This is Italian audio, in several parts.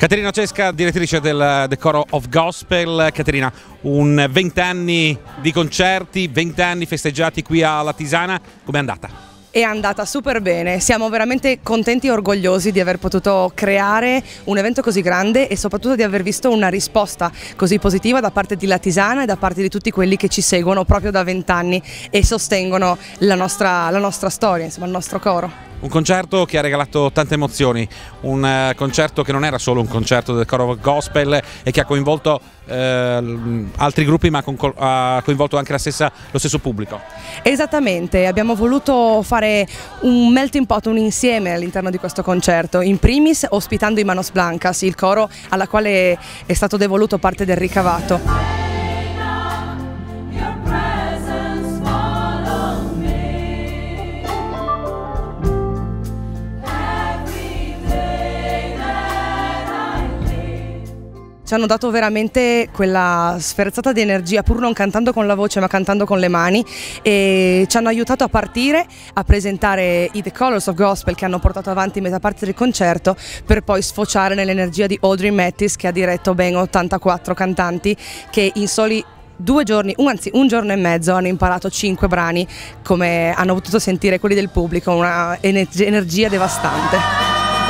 Caterina Cesca, direttrice del The Coro of Gospel. Caterina, 20 anni di concerti, 20 anni festeggiati qui alla Tisana, com'è andata? È andata super bene, siamo veramente contenti e orgogliosi di aver potuto creare un evento così grande e soprattutto di aver visto una risposta così positiva da parte di La Tisana e da parte di tutti quelli che ci seguono proprio da 20 anni e sostengono la nostra storia, insomma il nostro coro. Un concerto che ha regalato tante emozioni, un concerto che non era solo un concerto del Coro of Gospel e che ha coinvolto altri gruppi, ma ha coinvolto anche lo stesso pubblico. Esattamente, abbiamo voluto fare un melting pot, un insieme all'interno di questo concerto, in primis ospitando i Manos Blancas, il coro alla quale è stato devoluto parte del ricavato. Ci hanno dato veramente quella sferzata di energia, pur non cantando con la voce ma cantando con le mani, e ci hanno aiutato a partire, a presentare i The Colors of Gospel che hanno portato avanti metà parte del concerto, per poi sfociare nell'energia di Audrey Mattis, che ha diretto ben 84 cantanti che in soli 2 giorni, anzi un giorno e mezzo, hanno imparato 5 brani, come hanno potuto sentire quelli del pubblico, una energia devastante.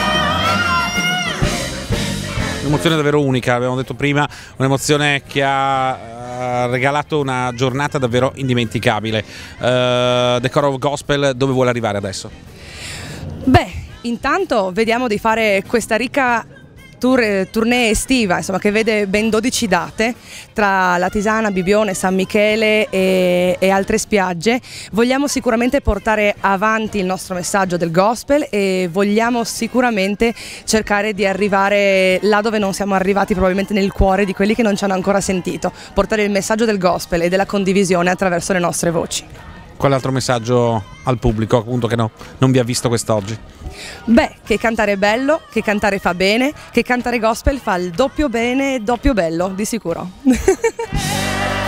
Un'emozione davvero unica, abbiamo detto prima, un'emozione che ha regalato una giornata davvero indimenticabile. The Coro of Gospel dove vuole arrivare adesso? Beh, intanto vediamo di fare questa ricca tournée estiva, insomma, che vede ben 12 date tra La Tisana, Bibbione, San Michele e altre spiagge. Vogliamo sicuramente portare avanti il nostro messaggio del gospel e vogliamo sicuramente cercare di arrivare là dove non siamo arrivati, probabilmente nel cuore di quelli che non ci hanno ancora sentito, portare il messaggio del gospel e della condivisione attraverso le nostre voci. Quale altro messaggio al pubblico, appunto, che non vi ha visto quest'oggi? Beh, che cantare è bello, che cantare fa bene, che cantare gospel fa il doppio bene e doppio bello, di sicuro.